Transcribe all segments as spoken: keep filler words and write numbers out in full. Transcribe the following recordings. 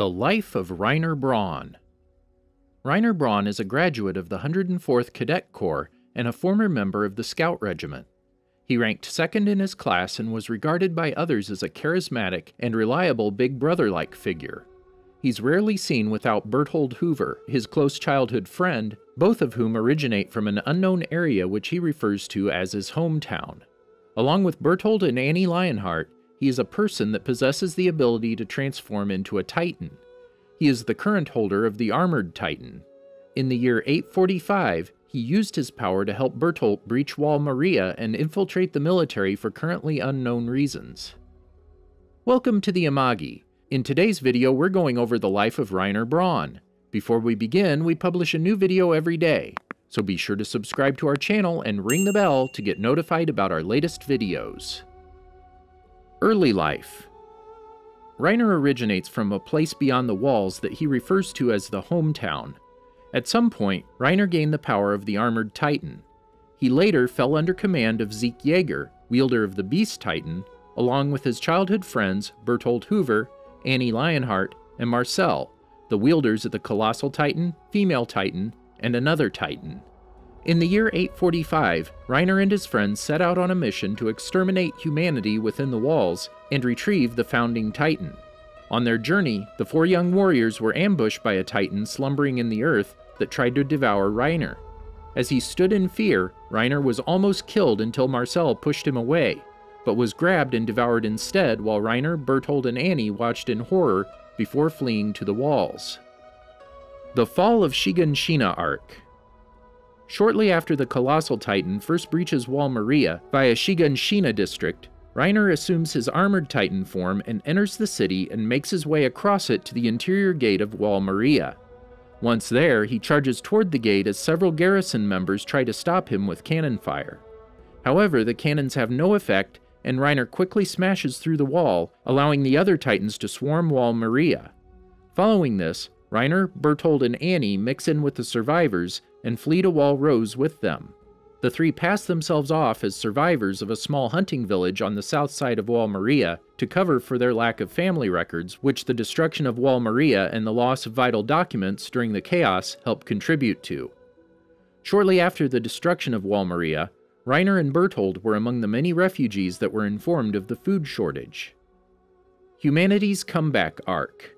The Life of Reiner Braun. Reiner Braun is a graduate of the one hundred fourth Cadet Corps and a former member of the Scout Regiment. He ranked second in his class and was regarded by others as a charismatic and reliable big brother-like figure. He's rarely seen without Bertholdt Hoover, his close childhood friend, both of whom originate from an unknown area which he refers to as his hometown. Along with Bertholdt and Annie Leonhart, he is a person that possesses the ability to transform into a Titan. He is the current holder of the Armored Titan. In the year eight forty-five, he used his power to help Bertholdt breach Wall Maria and infiltrate the military for currently unknown reasons. Welcome to the Amagi. In today's video, we're going over the life of Reiner Braun. Before we begin, we publish a new video every day, so be sure to subscribe to our channel and ring the bell to get notified about our latest videos. Early life. Reiner originates from a place beyond the walls that he refers to as the hometown. At some point, Reiner gained the power of the Armored Titan. He later fell under command of Zeke Yeager, wielder of the Beast Titan, along with his childhood friends Bertholdt Hoover, Annie Leonhart, and Marcel, the wielders of the Colossal Titan, Female Titan, and another Titan. In the year eight forty-five, Reiner and his friends set out on a mission to exterminate humanity within the walls and retrieve the founding Titan. On their journey, the four young warriors were ambushed by a Titan slumbering in the earth that tried to devour Reiner. As he stood in fear, Reiner was almost killed until Marcel pushed him away, but was grabbed and devoured instead while Reiner, Bertholdt, and Annie watched in horror before fleeing to the walls. The Fall of Shiganshina Arc. Shortly after the Colossal Titan first breaches Wall Maria via Shiganshina district, Reiner assumes his Armored Titan form and enters the city and makes his way across it to the interior gate of Wall Maria. Once there, he charges toward the gate as several garrison members try to stop him with cannon fire. However, the cannons have no effect, and Reiner quickly smashes through the wall, allowing the other Titans to swarm Wall Maria. Following this, Reiner, Bertholdt, and Annie mix in with the survivors and flee to Wall Rose with them. The three pass themselves off as survivors of a small hunting village on the south side of Wall Maria to cover for their lack of family records, which the destruction of Wall Maria and the loss of vital documents during the chaos helped contribute to. Shortly after the destruction of Wall Maria, Reiner and Bertholdt were among the many refugees that were informed of the food shortage. Humanity's Comeback Arc.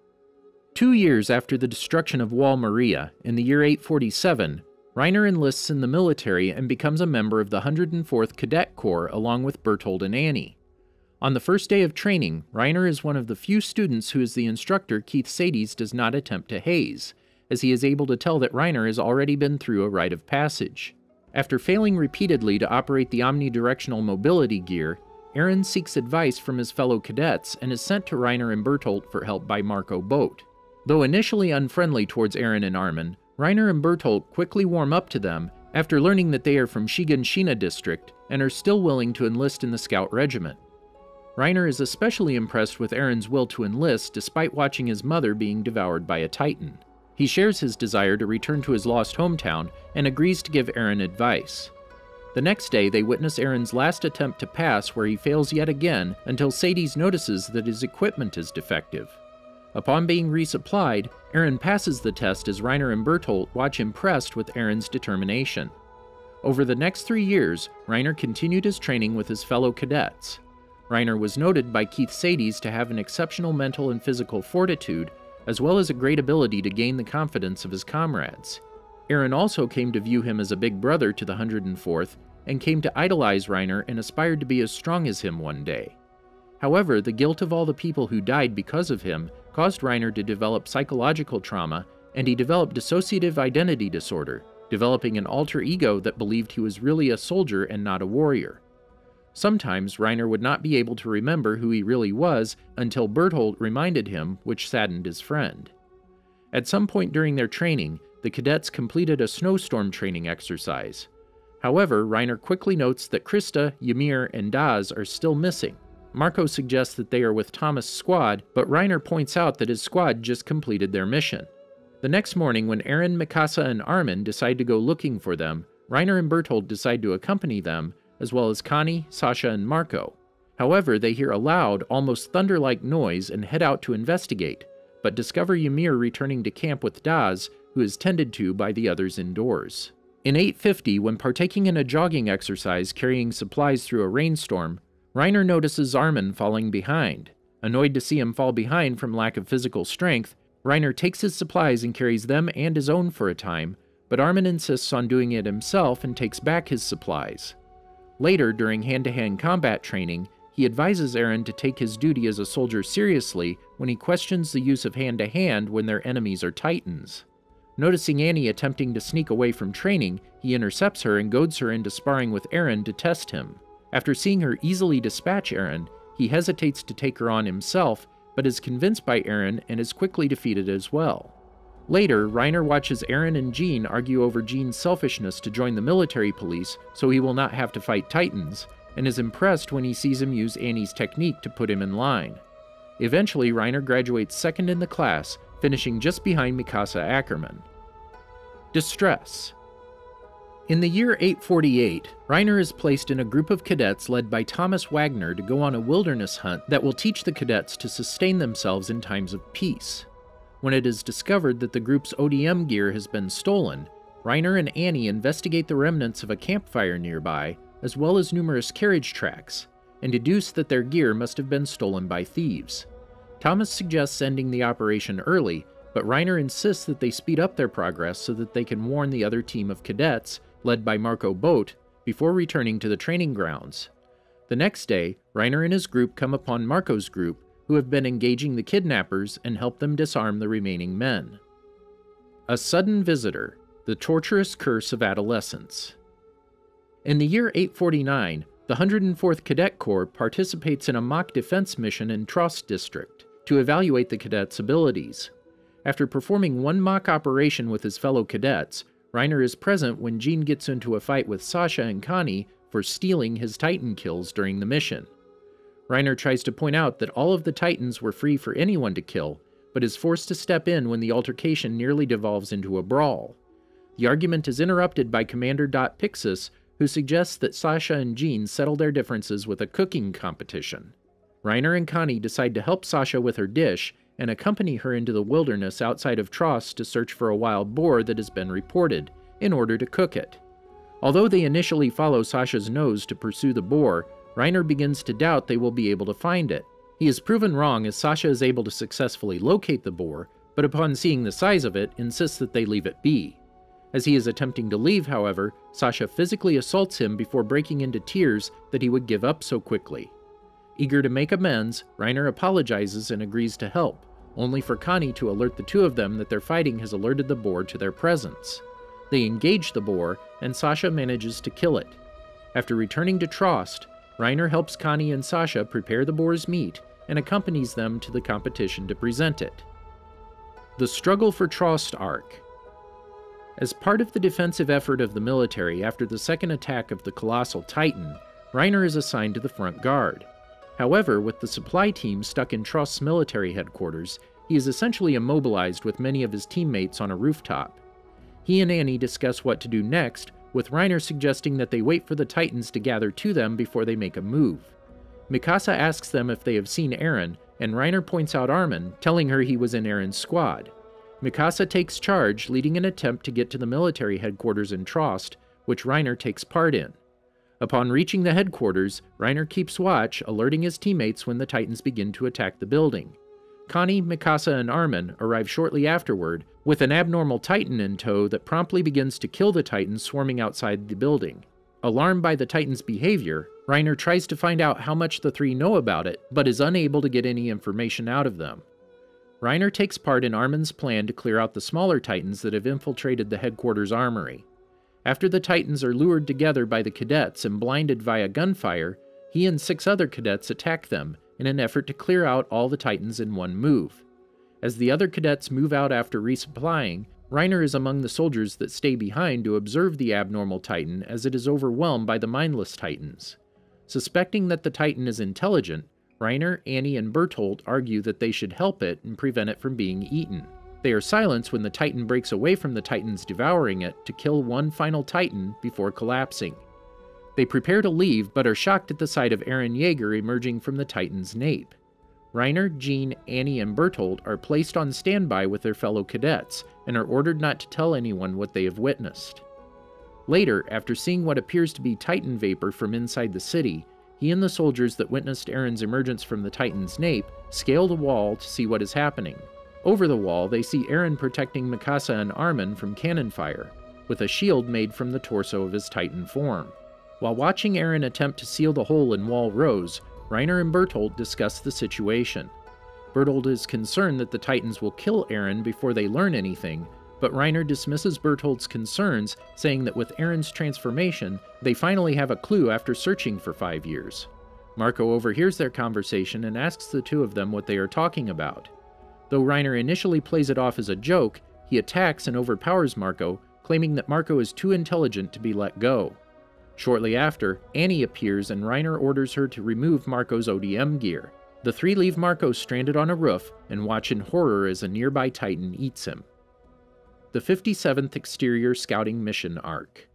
Two years after the destruction of Wall Maria, in the year eight forty-seven, Reiner enlists in the military and becomes a member of the one hundred fourth Cadet Corps along with Bertholdt and Annie. On the first day of training, Reiner is one of the few students who is the instructor Keith Sadie's does not attempt to haze, as he is able to tell that Reiner has already been through a rite of passage. After failing repeatedly to operate the omnidirectional mobility gear, Aaron seeks advice from his fellow cadets and is sent to Reiner and Bertholdt for help by Marco Boat. Though initially unfriendly towards Aaron and Armin, Reiner and Bertholdt quickly warm up to them after learning that they are from Shiganshina district and are still willing to enlist in the Scout Regiment. Reiner is especially impressed with Aaron's will to enlist despite watching his mother being devoured by a Titan. He shares his desire to return to his lost hometown and agrees to give Aaron advice. The next day, they witness Aaron's last attempt to pass where he fails yet again until Sadie's notices that his equipment is defective. Upon being resupplied, Aaron passes the test as Reiner and Bertholdt watch impressed with Aaron's determination. Over the next three years, Reiner continued his training with his fellow cadets. Reiner was noted by Keith Sadie's to have an exceptional mental and physical fortitude, as well as a great ability to gain the confidence of his comrades. Aaron also came to view him as a big brother to the one hundred fourth, and came to idolize Reiner and aspired to be as strong as him one day. However, the guilt of all the people who died because of him caused Reiner to develop psychological trauma, and he developed dissociative identity disorder, developing an alter ego that believed he was really a soldier and not a warrior. Sometimes Reiner would not be able to remember who he really was until Bertholdt reminded him, which saddened his friend. At some point during their training, the cadets completed a snowstorm training exercise. However, Reiner quickly notes that Krista, Ymir, and Daz are still missing. Marco suggests that they are with Thomas' squad, but Reiner points out that his squad just completed their mission. The next morning, when Aaron, Mikasa, and Armin decide to go looking for them, Reiner and Bertholdt decide to accompany them, as well as Connie, Sasha, and Marco. However, they hear a loud, almost thunder-like noise and head out to investigate, but discover Ymir returning to camp with Daz, who is tended to by the others indoors. In eight fifty, when partaking in a jogging exercise carrying supplies through a rainstorm, Reiner notices Armin falling behind. Annoyed to see him fall behind from lack of physical strength, Reiner takes his supplies and carries them and his own for a time, but Armin insists on doing it himself and takes back his supplies. Later, during hand-to-hand combat training, he advises Eren to take his duty as a soldier seriously when he questions the use of hand-to-hand when their enemies are Titans. Noticing Annie attempting to sneak away from training, he intercepts her and goads her into sparring with Eren to test him. After seeing her easily dispatch Eren, he hesitates to take her on himself, but is convinced by Eren and is quickly defeated as well. Later, Reiner watches Eren and Jean argue over Jean's selfishness to join the military police so he will not have to fight Titans, and is impressed when he sees him use Annie's technique to put him in line. Eventually, Reiner graduates second in the class, finishing just behind Mikasa Ackerman. Distress. In the year eight forty-eight, Reiner is placed in a group of cadets led by Thomas Wagner to go on a wilderness hunt that will teach the cadets to sustain themselves in times of peace. When it is discovered that the group's O D M gear has been stolen, Reiner and Annie investigate the remnants of a campfire nearby, as well as numerous carriage tracks, and deduce that their gear must have been stolen by thieves. Thomas suggests ending the operation early, but Reiner insists that they speed up their progress so that they can warn the other team of cadets, led by Marco Boat, before returning to the training grounds. The next day, Reiner and his group come upon Marco's group, who have been engaging the kidnappers and help them disarm the remaining men. A Sudden Visitor, the Torturous Curse of Adolescence. In the year eight forty-nine, the one hundred fourth Cadet Corps participates in a mock defense mission in Trost District to evaluate the cadets' abilities. After performing one mock operation with his fellow cadets, Reiner is present when Jean gets into a fight with Sasha and Connie for stealing his Titan kills during the mission. Reiner tries to point out that all of the Titans were free for anyone to kill, but is forced to step in when the altercation nearly devolves into a brawl. The argument is interrupted by Commander Dot Pixis, who suggests that Sasha and Jean settle their differences with a cooking competition. Reiner and Connie decide to help Sasha with her dish and accompany her into the wilderness outside of Trost to search for a wild boar that has been reported, in order to cook it. Although they initially follow Sasha's nose to pursue the boar, Reiner begins to doubt they will be able to find it. He is proven wrong as Sasha is able to successfully locate the boar, but upon seeing the size of it, insists that they leave it be. As he is attempting to leave, however, Sasha physically assaults him before breaking into tears that he would give up so quickly. Eager to make amends, Reiner apologizes and agrees to help, only for Connie to alert the two of them that their fighting has alerted the boar to their presence. They engage the boar, and Sasha manages to kill it. After returning to Trost, Reiner helps Connie and Sasha prepare the boar's meat and accompanies them to the competition to present it. The Struggle for Trost Arc. As part of the defensive effort of the military after the second attack of the Colossal Titan, Reiner is assigned to the front guard. However, with the supply team stuck in Trost's military headquarters, he is essentially immobilized with many of his teammates on a rooftop. He and Annie discuss what to do next, with Reiner suggesting that they wait for the Titans to gather to them before they make a move. Mikasa asks them if they have seen Eren, and Reiner points out Armin, telling her he was in Eren's squad. Mikasa takes charge, leading an attempt to get to the military headquarters in Trost, which Reiner takes part in. Upon reaching the headquarters, Reiner keeps watch, alerting his teammates when the Titans begin to attack the building. Connie, Mikasa, and Armin arrive shortly afterward, with an abnormal Titan in tow that promptly begins to kill the Titans swarming outside the building. Alarmed by the Titans' behavior, Reiner tries to find out how much the three know about it, but is unable to get any information out of them. Reiner takes part in Armin's plan to clear out the smaller Titans that have infiltrated the headquarters armory. After the Titans are lured together by the cadets and blinded via gunfire, he and six other cadets attack them in an effort to clear out all the Titans in one move. As the other cadets move out after resupplying, Reiner is among the soldiers that stay behind to observe the abnormal Titan as it is overwhelmed by the mindless Titans. Suspecting that the Titan is intelligent, Reiner, Annie, and Bertholdt argue that they should help it and prevent it from being eaten. They are silenced when the Titan breaks away from the Titans devouring it to kill one final Titan before collapsing. They prepare to leave, but are shocked at the sight of Eren Yeager emerging from the Titan's nape. Reiner, Jean, Annie, and Bertholdt are placed on standby with their fellow cadets and are ordered not to tell anyone what they have witnessed. Later, after seeing what appears to be Titan vapor from inside the city, he and the soldiers that witnessed Eren's emergence from the Titan's nape scale the wall to see what is happening. Over the wall, they see Eren protecting Mikasa and Armin from cannon fire, with a shield made from the torso of his Titan form. While watching Eren attempt to seal the hole in Wall Rose, Reiner and Bertholdt discuss the situation. Bertholdt is concerned that the Titans will kill Eren before they learn anything, but Reiner dismisses Bertholdt's concerns, saying that with Eren's transformation, they finally have a clue after searching for five years. Marco overhears their conversation and asks the two of them what they are talking about. Though Reiner initially plays it off as a joke, he attacks and overpowers Marco, claiming that Marco is too intelligent to be let go. Shortly after, Annie appears and Reiner orders her to remove Marco's O D M gear. The three leave Marco stranded on a roof and watch in horror as a nearby Titan eats him. The fifty-seventh Exterior Scouting Mission Arc.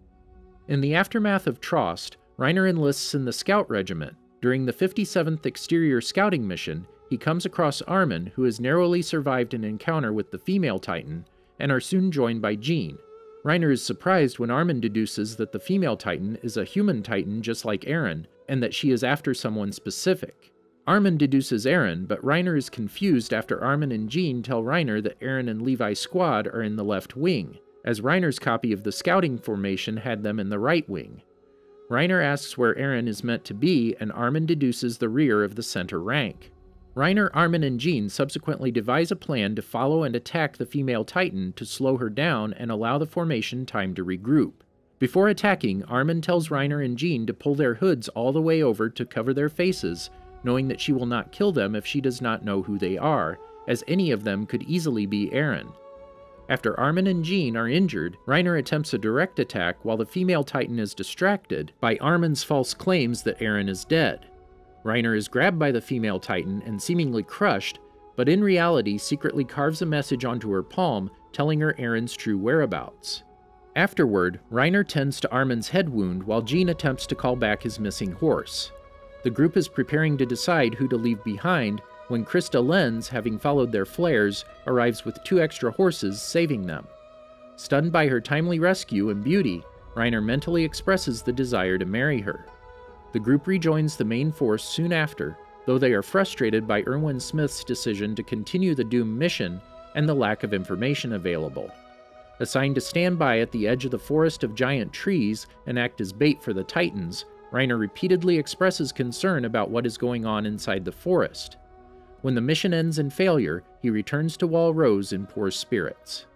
In the aftermath of Trost, Reiner enlists in the Scout Regiment. During the fifty-seventh Exterior Scouting Mission, he comes across Armin, who has narrowly survived an encounter with the female Titan, and are soon joined by Jean. Reiner is surprised when Armin deduces that the female Titan is a human Titan just like Eren, and that she is after someone specific. Armin deduces Eren, but Reiner is confused after Armin and Jean tell Reiner that Eren and Levi's squad are in the left wing, as Reiner's copy of the scouting formation had them in the right wing. Reiner asks where Eren is meant to be, and Armin deduces the rear of the center rank. Reiner, Armin, and Jean subsequently devise a plan to follow and attack the female Titan to slow her down and allow the formation time to regroup. Before attacking, Armin tells Reiner and Jean to pull their hoods all the way over to cover their faces, knowing that she will not kill them if she does not know who they are, as any of them could easily be Eren. After Armin and Jean are injured, Reiner attempts a direct attack while the female Titan is distracted by Armin's false claims that Eren is dead. Reiner is grabbed by the female Titan and seemingly crushed, but in reality secretly carves a message onto her palm telling her Eren's true whereabouts. Afterward, Reiner tends to Armin's head wound while Jean attempts to call back his missing horse. The group is preparing to decide who to leave behind when Krista Lenz, having followed their flares, arrives with two extra horses, saving them. Stunned by her timely rescue and beauty, Reiner mentally expresses the desire to marry her. The group rejoins the main force soon after, though they are frustrated by Erwin Smith's decision to continue the Doom mission and the lack of information available. Assigned to stand by at the edge of the forest of giant trees and act as bait for the Titans, Reiner repeatedly expresses concern about what is going on inside the forest. When the mission ends in failure, he returns to Wall Rose in poor spirits.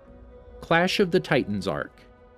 Clash of the Titans Arc.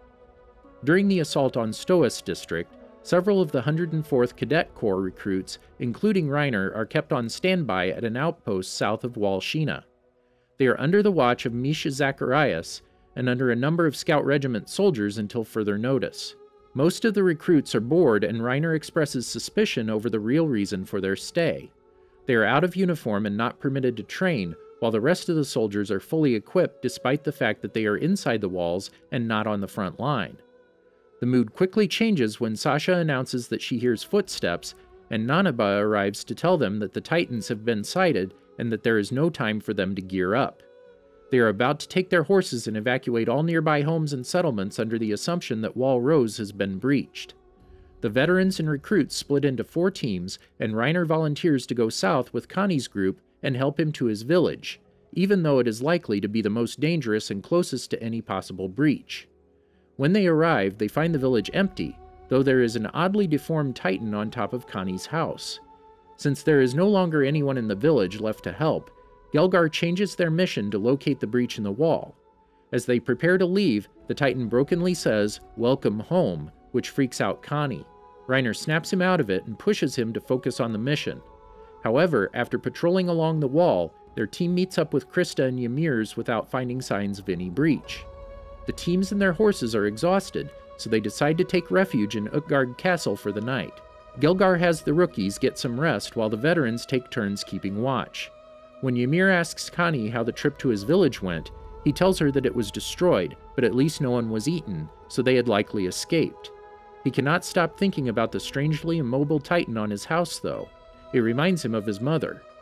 During the assault on Stoas District, several of the one hundred fourth Cadet Corps recruits, including Reiner, are kept on standby at an outpost south of Wall Shina. They are under the watch of Misha Zacharias and under a number of Scout Regiment soldiers until further notice. Most of the recruits are bored, and Reiner expresses suspicion over the real reason for their stay. They are out of uniform and not permitted to train, while the rest of the soldiers are fully equipped despite the fact that they are inside the walls and not on the front line. The mood quickly changes when Sasha announces that she hears footsteps, and Nanaba arrives to tell them that the Titans have been sighted and that there is no time for them to gear up. They are about to take their horses and evacuate all nearby homes and settlements under the assumption that Wall Rose has been breached. The veterans and recruits split into four teams, and Reiner volunteers to go south with Connie's group and help him to his village, even though it is likely to be the most dangerous and closest to any possible breach. When they arrive, they find the village empty, though there is an oddly deformed Titan on top of Connie's house. Since there is no longer anyone in the village left to help, Gelgar changes their mission to locate the breach in the wall. As they prepare to leave, the Titan brokenly says, "Welcome home," which freaks out Connie. Reiner snaps him out of it and pushes him to focus on the mission. However, after patrolling along the wall, their team meets up with Krista and Ymir's without finding signs of any breach. The teams and their horses are exhausted, so they decide to take refuge in Utgard Castle for the night. Gelgar has the rookies get some rest while the veterans take turns keeping watch. When Ymir asks Connie how the trip to his village went, he tells her that it was destroyed, but at least no one was eaten, so they had likely escaped. He cannot stop thinking about the strangely immobile Titan on his house, though. It reminds him of his mother.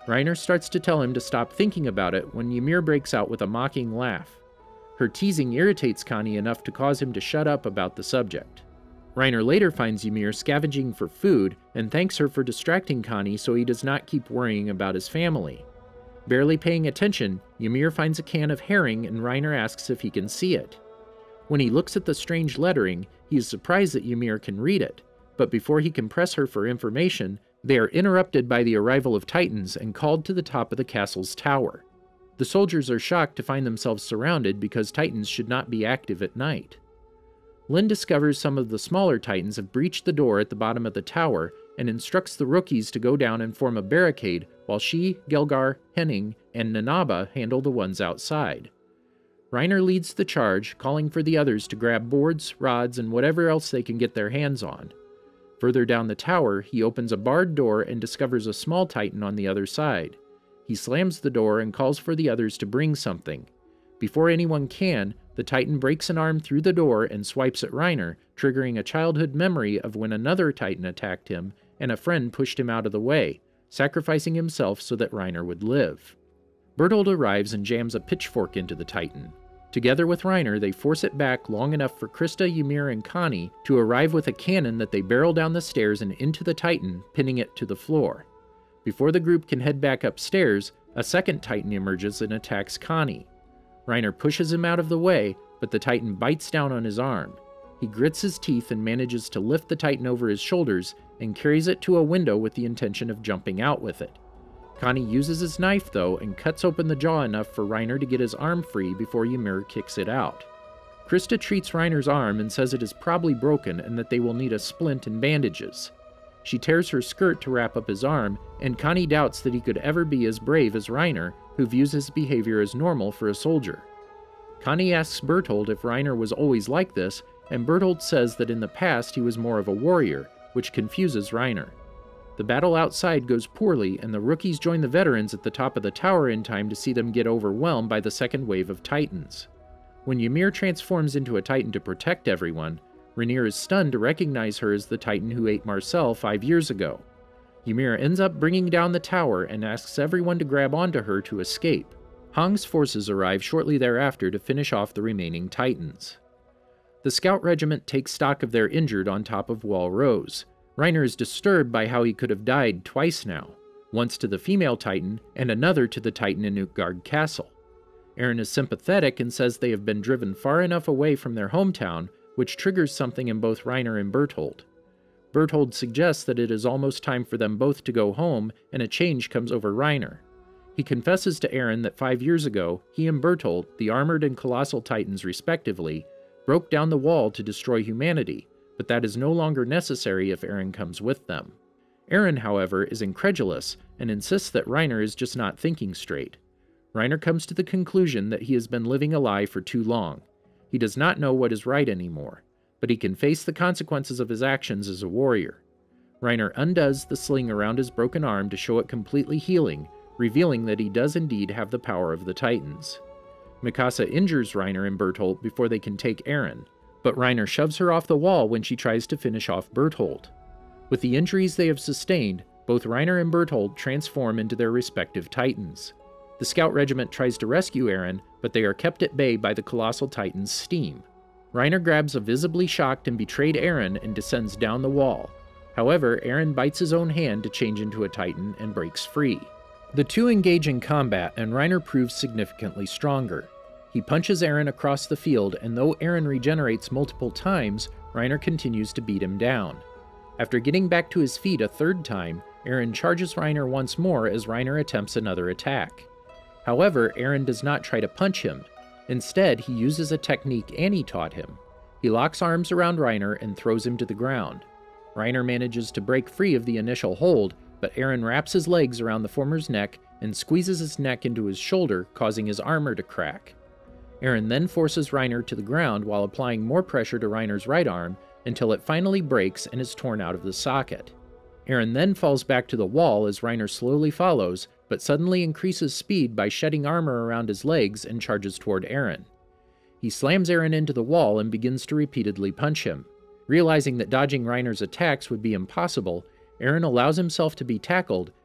Reiner starts to tell him to stop thinking about it when Ymir breaks out with a mocking laugh. Her teasing irritates Connie enough to cause him to shut up about the subject. Reiner later finds Ymir scavenging for food and thanks her for distracting Connie so he does not keep worrying about his family. Barely paying attention, Ymir finds a can of herring and Reiner asks if he can see it. When he looks at the strange lettering, he is surprised that Ymir can read it, but before he can press her for information, they are interrupted by the arrival of Titans and called to the top of the castle's tower. The soldiers are shocked to find themselves surrounded because Titans should not be active at night. Lynn discovers some of the smaller Titans have breached the door at the bottom of the tower and instructs the rookies to go down and form a barricade while she, Gelgar, Henning, and Nanaba handle the ones outside. Reiner leads the charge, calling for the others to grab boards, rods, and whatever else they can get their hands on. Further down the tower, he opens a barred door and discovers a small Titan on the other side. He slams the door and calls for the others to bring something. Before anyone can, the Titan breaks an arm through the door and swipes at Reiner, triggering a childhood memory of when another Titan attacked him and a friend pushed him out of the way, sacrificing himself so that Reiner would live. Bertholdt arrives and jams a pitchfork into the Titan. Together with Reiner, they force it back long enough for Krista, Ymir, and Connie to arrive with a cannon that they barrel down the stairs and into the Titan, pinning it to the floor. Before the group can head back upstairs, a second Titan emerges and attacks Connie. Reiner pushes him out of the way, but the Titan bites down on his arm. He grits his teeth and manages to lift the Titan over his shoulders and carries it to a window with the intention of jumping out with it. Connie uses his knife, though, and cuts open the jaw enough for Reiner to get his arm free before Ymir kicks it out. Krista treats Reiner's arm and says it is probably broken and that they will need a splint and bandages. She tears her skirt to wrap up his arm, and Connie doubts that he could ever be as brave as Reiner, who views his behavior as normal for a soldier. Connie asks Bertholdt if Reiner was always like this, and Bertholdt says that in the past he was more of a warrior, which confuses Reiner. The battle outside goes poorly, and the rookies join the veterans at the top of the tower in time to see them get overwhelmed by the second wave of Titans. When Ymir transforms into a Titan to protect everyone, Reiner is stunned to recognize her as the Titan who ate Marcel five years ago. Ymir ends up bringing down the tower and asks everyone to grab onto her to escape. Hong's forces arrive shortly thereafter to finish off the remaining Titans. The Scout Regiment takes stock of their injured on top of Wall Rose. Reiner is disturbed by how he could have died twice now, once to the female Titan and another to the Titan in Utgard Castle. Eren is sympathetic and says they have been driven far enough away from their hometown, which triggers something in both Reiner and Bertholdt. Bertholdt suggests that it is almost time for them both to go home, and a change comes over Reiner. He confesses to Eren that five years ago, he and Bertholdt, the armored and colossal Titans respectively, broke down the wall to destroy humanity, but that is no longer necessary if Eren comes with them. Eren, however, is incredulous and insists that Reiner is just not thinking straight. Reiner comes to the conclusion that he has been living a lie for too long. He does not know what is right anymore, but he can face the consequences of his actions as a warrior. Reiner undoes the sling around his broken arm to show it completely healing, revealing that he does indeed have the power of the Titans. Mikasa injures Reiner and Bertholdt before they can take Eren, but Reiner shoves her off the wall when she tries to finish off Bertholdt. With the injuries they have sustained, both Reiner and Bertholdt transform into their respective Titans. The Scout Regiment tries to rescue Eren, but they are kept at bay by the colossal Titan's steam. Reiner grabs a visibly shocked and betrayed Eren and descends down the wall. However, Eren bites his own hand to change into a Titan and breaks free. The two engage in combat, and Reiner proves significantly stronger. He punches Eren across the field, and though Eren regenerates multiple times, Reiner continues to beat him down. After getting back to his feet a third time, Eren charges Reiner once more as Reiner attempts another attack. However, Eren does not try to punch him. Instead, he uses a technique Annie taught him. He locks arms around Reiner and throws him to the ground. Reiner manages to break free of the initial hold, but Eren wraps his legs around the former's neck and squeezes his neck into his shoulder, causing his armor to crack. Eren then forces Reiner to the ground while applying more pressure to Reiner's right arm until it finally breaks and is torn out of the socket. Eren then falls back to the wall as Reiner slowly follows, but suddenly increases speed by shedding armor around his legs and charges toward Eren. He slams Eren into the wall and begins to repeatedly punch him. Realizing that dodging Reiner's attacks would be impossible, Eren allows himself to be tackled,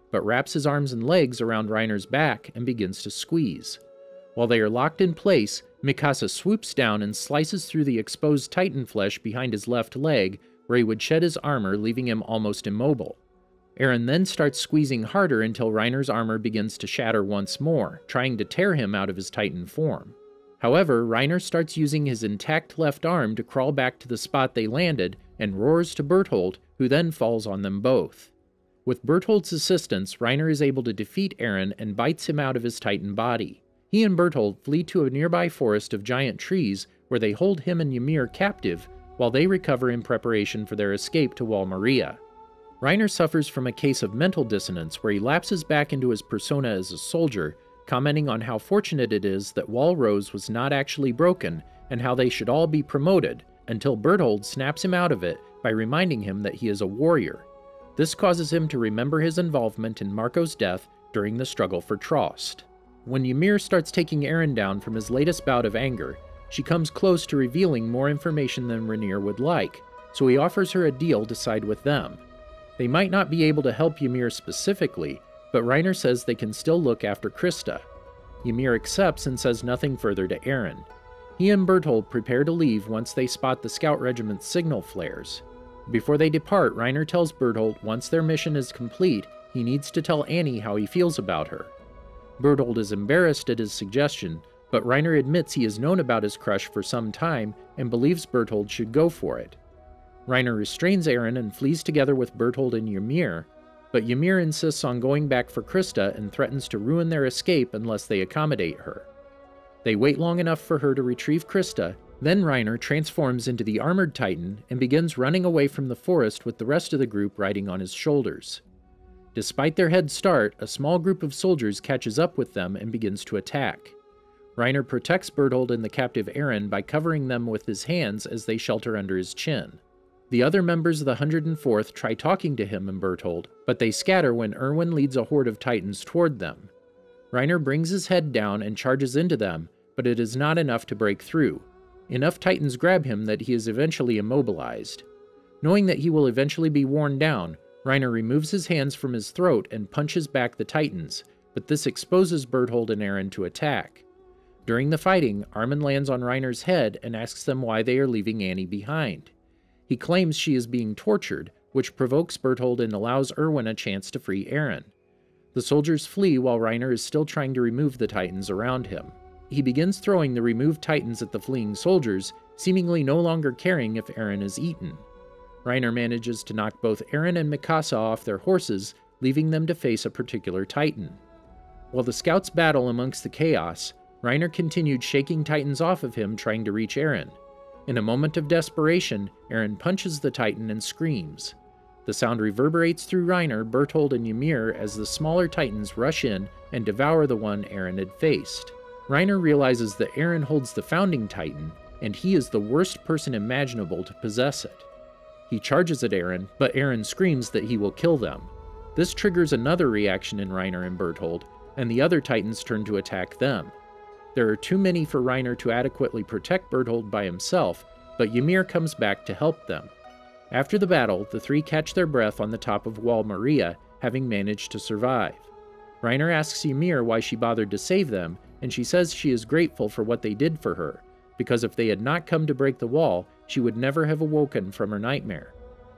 but wraps his arms and legs around Reiner's back and begins to squeeze. While they are locked in place, Mikasa swoops down and slices through the exposed Titan flesh behind his left leg, where he would shed his armor, leaving him almost immobile. Eren then starts squeezing harder until Reiner's armor begins to shatter once more, trying to tear him out of his Titan form. However, Reiner starts using his intact left arm to crawl back to the spot they landed and roars to Bertholdt, who then falls on them both. With Bertholdt's assistance, Reiner is able to defeat Eren and bites him out of his Titan body. He and Bertholdt flee to a nearby forest of giant trees, where they hold him and Ymir captive, while they recover in preparation for their escape to Wall Maria. Reiner suffers from a case of mental dissonance where he lapses back into his persona as a soldier, commenting on how fortunate it is that Wall Rose was not actually broken and how they should all be promoted, until Bertholdt snaps him out of it by reminding him that he is a warrior. This causes him to remember his involvement in Marco's death during the struggle for Trost. When Ymir starts taking Eren down from his latest bout of anger, she comes close to revealing more information than Reiner would like, so he offers her a deal to side with them. They might not be able to help Ymir specifically, but Reiner says they can still look after Krista. Ymir accepts and says nothing further to Eren. He and Bertholdt prepare to leave once they spot the Scout Regiment's signal flares. Before they depart, Reiner tells Bertholdt once their mission is complete, he needs to tell Annie how he feels about her. Bertholdt is embarrassed at his suggestion, but Reiner admits he has known about his crush for some time and believes Bertholdt should go for it. Reiner restrains Eren and flees together with Bertholdt and Ymir, but Ymir insists on going back for Krista and threatens to ruin their escape unless they accommodate her. They wait long enough for her to retrieve Krista, then Reiner transforms into the Armored Titan and begins running away from the forest with the rest of the group riding on his shoulders. Despite their head start, a small group of soldiers catches up with them and begins to attack. Reiner protects Bertholdt and the captive Eren by covering them with his hands as they shelter under his chin. The other members of the one hundred fourth try talking to him and Bertholdt, but they scatter when Erwin leads a horde of Titans toward them. Reiner brings his head down and charges into them, but it is not enough to break through. Enough Titans grab him that he is eventually immobilized. Knowing that he will eventually be worn down, Reiner removes his hands from his throat and punches back the Titans, but this exposes Bertholdt and Eren to attack. During the fighting, Armin lands on Reiner's head and asks them why they are leaving Annie behind. He claims she is being tortured, which provokes Bertholdt and allows Erwin a chance to free Eren. The soldiers flee while Reiner is still trying to remove the Titans around him. He begins throwing the removed Titans at the fleeing soldiers, seemingly no longer caring if Eren is eaten. Reiner manages to knock both Eren and Mikasa off their horses, leaving them to face a particular Titan. While the scouts battle amongst the chaos, Reiner continued shaking Titans off of him, trying to reach Eren. In a moment of desperation, Eren punches the Titan and screams. The sound reverberates through Reiner, Bertholdt, and Ymir as the smaller Titans rush in and devour the one Eren had faced. Reiner realizes that Eren holds the Founding Titan, and he is the worst person imaginable to possess it. He charges at Eren, but Eren screams that he will kill them. This triggers another reaction in Reiner and Bertholdt, and the other Titans turn to attack them. There are too many for Reiner to adequately protect Bertholdt by himself, but Ymir comes back to help them. After the battle, the three catch their breath on the top of Wall Maria, having managed to survive. Reiner asks Ymir why she bothered to save them, and she says she is grateful for what they did for her, because if they had not come to break the wall, she would never have awoken from her nightmare.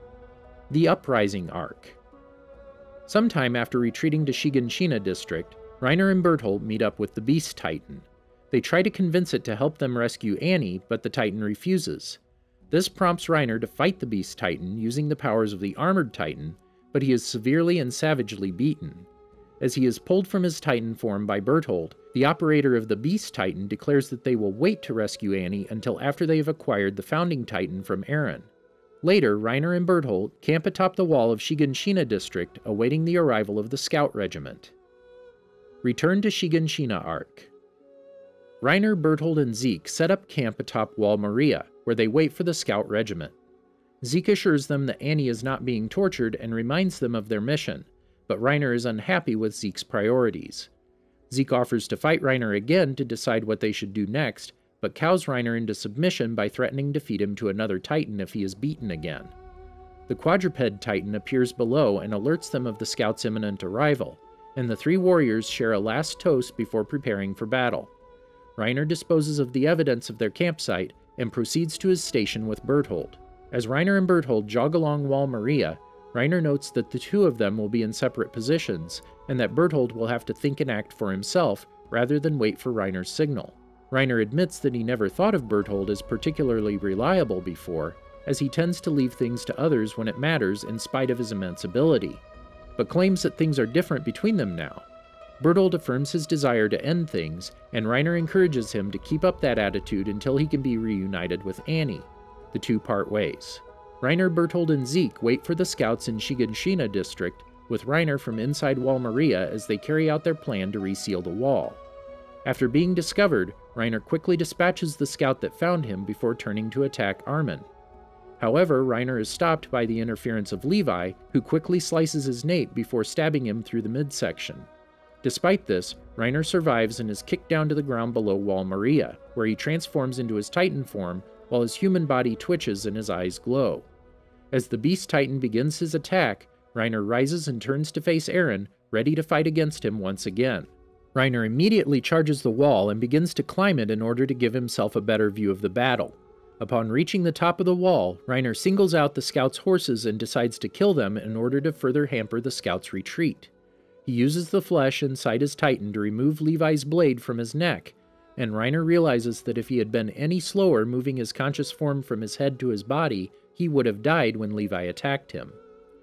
The Uprising Arc. Sometime after retreating to Shiganshina District, Reiner and Bertholdt meet up with the Beast Titan. They try to convince it to help them rescue Annie, but the Titan refuses. This prompts Reiner to fight the Beast Titan using the powers of the Armored Titan, but he is severely and savagely beaten. As he is pulled from his Titan form by Bertholdt, the operator of the Beast Titan declares that they will wait to rescue Annie until after they have acquired the Founding Titan from Eren. Later, Reiner and Bertholdt camp atop the wall of Shiganshina District, awaiting the arrival of the Scout Regiment. Return to Shiganshina Arc. Reiner, Bertholdt, and Zeke set up camp atop Wall Maria, where they wait for the Scout Regiment. Zeke assures them that Annie is not being tortured and reminds them of their mission, but Reiner is unhappy with Zeke's priorities. Zeke offers to fight Reiner again to decide what they should do next, but cows Reiner into submission by threatening to feed him to another Titan if he is beaten again. The quadruped Titan appears below and alerts them of the Scout's imminent arrival, and the three warriors share a last toast before preparing for battle. Reiner disposes of the evidence of their campsite and proceeds to his station with Bertholdt. As Reiner and Bertholdt jog along Wall Maria, Reiner notes that the two of them will be in separate positions, and that Bertholdt will have to think and act for himself rather than wait for Reiner's signal. Reiner admits that he never thought of Bertholdt as particularly reliable before, as he tends to leave things to others when it matters in spite of his immense ability, but claims that things are different between them now. Bertholdt affirms his desire to end things, and Reiner encourages him to keep up that attitude until he can be reunited with Annie. The two part ways. Reiner, Bertholdt, and Zeke wait for the scouts in Shiganshina district, with Reiner from inside Wall Maria as they carry out their plan to reseal the wall. After being discovered, Reiner quickly dispatches the scout that found him before turning to attack Armin. However, Reiner is stopped by the interference of Levi, who quickly slices his nape before stabbing him through the midsection. Despite this, Reiner survives and is kicked down to the ground below Wall Maria, where he transforms into his Titan form while his human body twitches and his eyes glow. As the Beast Titan begins his attack, Reiner rises and turns to face Eren, ready to fight against him once again. Reiner immediately charges the wall and begins to climb it in order to give himself a better view of the battle. Upon reaching the top of the wall, Reiner singles out the scouts' horses and decides to kill them in order to further hamper the scouts' retreat. He uses the flesh inside his Titan to remove Levi's blade from his neck, and Reiner realizes that if he had been any slower moving his conscious form from his head to his body, he would have died when Levi attacked him.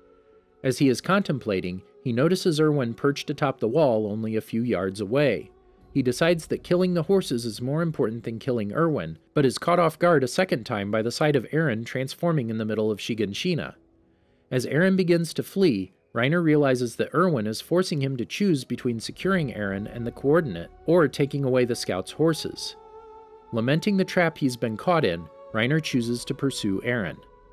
As he is contemplating, he notices Erwin perched atop the wall only a few yards away. He decides that killing the horses is more important than killing Erwin, but is caught off guard a second time by the sight of Eren transforming in the middle of Shiganshina. As Eren begins to flee, Reiner realizes that Erwin is forcing him to choose between securing Eren and the coordinate, or taking away the scouts' horses. Lamenting the trap he's been caught in, Reiner chooses to pursue Eren.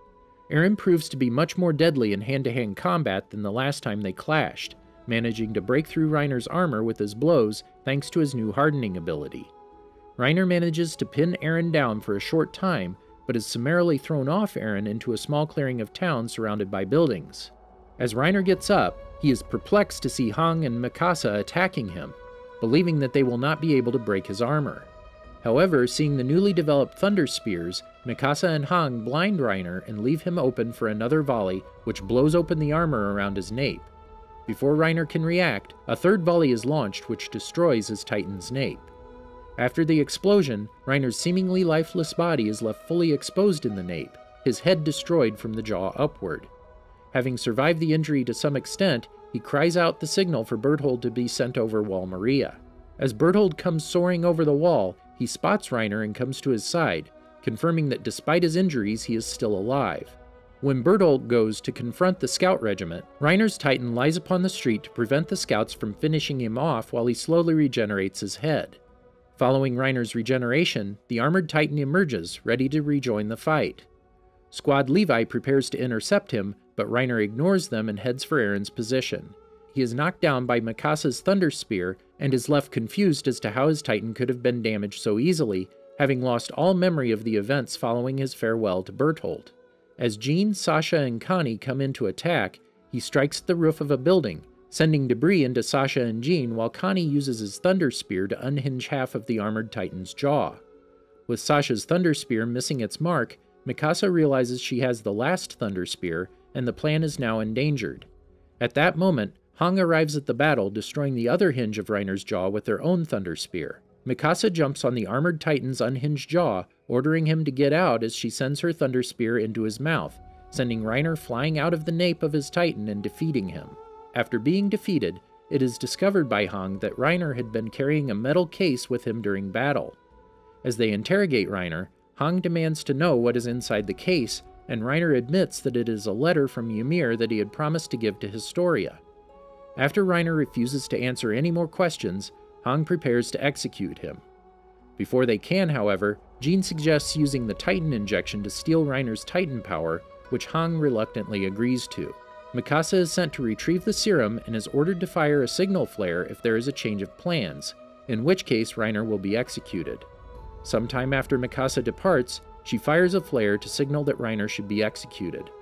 Eren proves to be much more deadly in hand-to-hand combat than the last time they clashed, managing to break through Reiner's armor with his blows thanks to his new hardening ability. Reiner manages to pin Eren down for a short time, but is summarily thrown off Eren into a small clearing of town surrounded by buildings. As Reiner gets up, he is perplexed to see Hang and Mikasa attacking him, believing that they will not be able to break his armor. However, seeing the newly developed Thunder Spears, Mikasa and Hang blind Reiner and leave him open for another volley, which blows open the armor around his nape. Before Reiner can react, a third volley is launched which destroys his Titan's nape. After the explosion, Reiner's seemingly lifeless body is left fully exposed in the nape, his head destroyed from the jaw upward. Having survived the injury to some extent, he cries out the signal for Bertholdt to be sent over Wall Maria. As Bertholdt comes soaring over the wall, he spots Reiner and comes to his side, confirming that despite his injuries he is still alive. When Bertholdt goes to confront the Scout Regiment, Reiner's Titan lies upon the street to prevent the scouts from finishing him off while he slowly regenerates his head. Following Reiner's regeneration, the armored Titan emerges, ready to rejoin the fight. Squad Levi prepares to intercept him, but Reiner ignores them and heads for Eren's position. He is knocked down by Mikasa's Thunder Spear and is left confused as to how his Titan could have been damaged so easily, having lost all memory of the events following his farewell to Bertholdt. As Jean, Sasha, and Connie come in to attack, he strikes at the roof of a building, sending debris into Sasha and Jean while Connie uses his Thunder Spear to unhinge half of the armored Titan's jaw. With Sasha's Thunder Spear missing its mark, Mikasa realizes she has the last Thunder Spear, and the plan is now endangered. At that moment, Hang arrives at the battle, destroying the other hinge of Reiner's jaw with their own Thunder Spear. Mikasa jumps on the armored Titan's unhinged jaw, ordering him to get out as she sends her Thunder Spear into his mouth, sending Reiner flying out of the nape of his Titan and defeating him. After being defeated, it is discovered by Hang that Reiner had been carrying a metal case with him during battle. As they interrogate Reiner, Hang demands to know what is inside the case, and Reiner admits that it is a letter from Ymir that he had promised to give to Historia. After Reiner refuses to answer any more questions, Hang prepares to execute him. Before they can, however, Jean suggests using the Titan injection to steal Reiner's Titan power, which Hang reluctantly agrees to. Mikasa is sent to retrieve the serum and is ordered to fire a signal flare if there is a change of plans, in which case Reiner will be executed. Sometime after Mikasa departs, she fires a flare to signal that Reiner should be executed.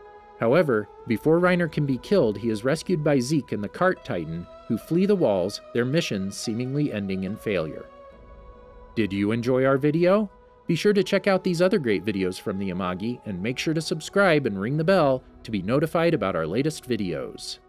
However, before Reiner can be killed, he is rescued by Zeke and the Cart Titan, who flee the walls, their missions seemingly ending in failure. Did you enjoy our video? Be sure to check out these other great videos from the Amagi, and make sure to subscribe and ring the bell to be notified about our latest videos.